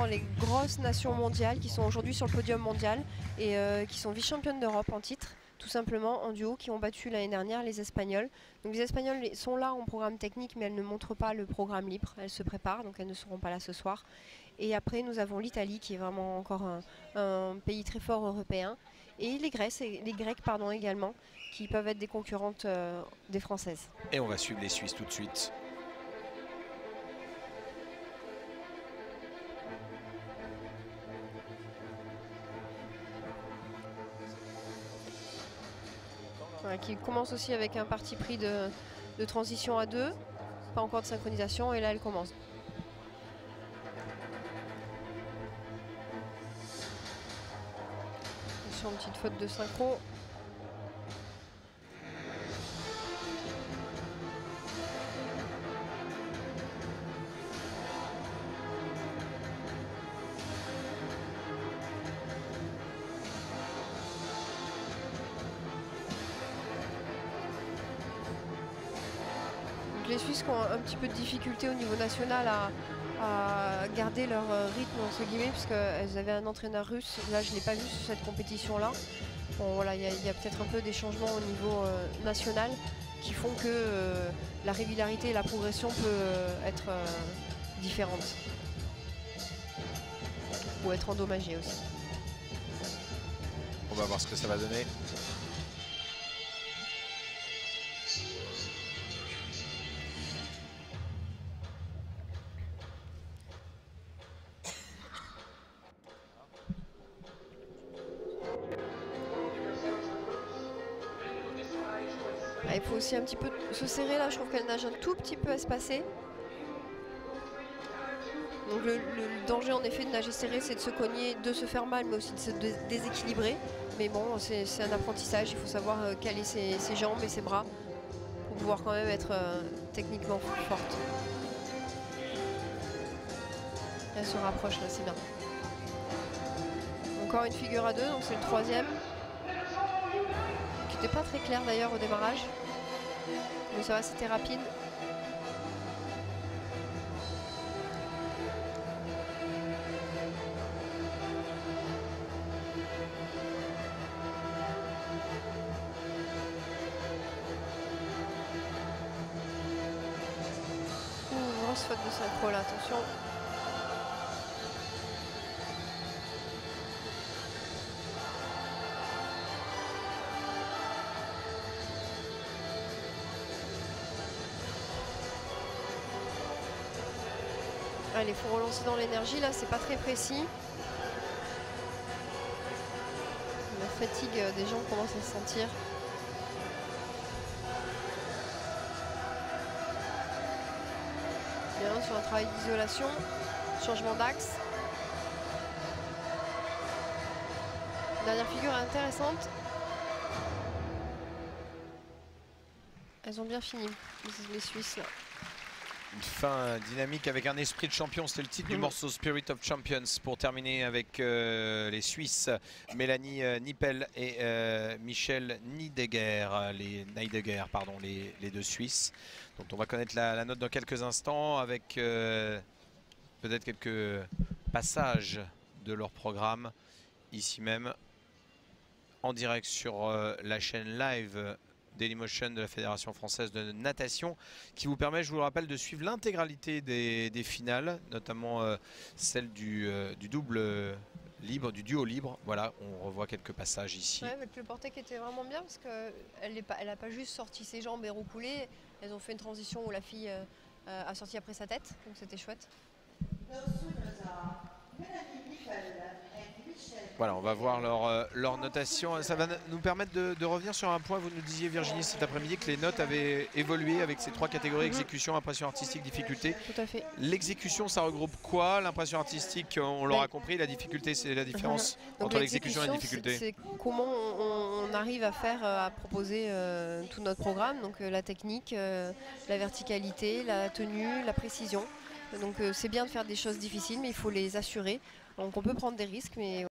les grosses nations mondiales qui sont aujourd'hui sur le podium mondial et qui sont vice-championnes d'Europe en titre, tout simplement en duo, qui ont battu l'année dernière les Espagnols. Donc les Espagnols sont là en programme technique, mais elles ne montrent pas le programme libre. Elles se préparent, donc elles ne seront pas là ce soir. Et après, nous avons l'Italie, qui est vraiment encore un pays très fort européen. Et les Grecs pardon, également, qui peuvent être des concurrentes des Françaises. Et on va suivre les Suisses tout de suite. Voilà, qui commence aussi avec un parti pris de transition à deux, pas encore de synchronisation, et là elle commence. Attention, petite faute de synchro. Les Suisses qui ont un petit peu de difficulté au niveau national à garder leur rythme entre guillemets, puisqu'elles avaient un entraîneur russe. Là je ne l'ai pas vu sur cette compétition là. Bon voilà, il y a peut-être un peu des changements au niveau national qui font que la régularité et la progression peut être différente ou être endommagée aussi. On va voir ce que ça va donner. Il faut aussi un petit peu se serrer là, je trouve qu'elle nage un tout petit peu espacée. Donc le danger en effet de nager serré, c'est de se cogner, de se faire mal, mais aussi de se déséquilibrer. Mais bon, c'est un apprentissage, il faut savoir caler ses jambes et ses bras pour pouvoir quand même être techniquement forte. Elle se rapproche là, c'est bien. Encore une figure à deux, donc c'est le troisième. Qui n'était pas très clair d'ailleurs au démarrage. Mais ça va, c'était rapide. Grosse faute de synchro là, attention. Allez, il faut relancer dans l'énergie, là c'est pas très précis. La fatigue des jambes commence à se sentir. Bien, sur un travail d'isolation, changement d'axe. Dernière figure intéressante. Elles ont bien fini, les Suisses là. Une fin dynamique avec un esprit de champion, c'était le titre du morceau Spirit of Champions pour terminer avec les Suisses Mélanie Nippel et Michel Neidegger, les deux Suisses. Donc on va connaître la note dans quelques instants avec peut-être quelques passages de leur programme ici même en direct sur la chaîne live Dailymotion de la Fédération Française de Natation, qui vous permet, je vous le rappelle, de suivre l'intégralité des finales, notamment celle du double libre, du duo libre. Voilà, on revoit quelques passages ici. Ouais, avec le porté qui était vraiment bien, parce qu'elle n'a pas juste sorti ses jambes et reculé, elles ont fait une transition où la fille a sorti après sa tête, donc c'était chouette. Voilà, on va voir leur notation. Ça va nous permettre de revenir sur un point. Vous nous disiez, Virginie, cet après-midi, que les notes avaient évolué avec ces trois catégories, exécution, impression artistique, difficulté. Tout à fait. L'exécution, ça regroupe quoi? L'impression artistique, on l'aura compris. La difficulté, c'est la différence entre l'exécution et la difficulté. C'est comment on arrive à faire, à proposer tout notre programme. Donc la technique, la verticalité, la tenue, la précision. Donc c'est bien de faire des choses difficiles, mais il faut les assurer. Donc on peut prendre des risques, mais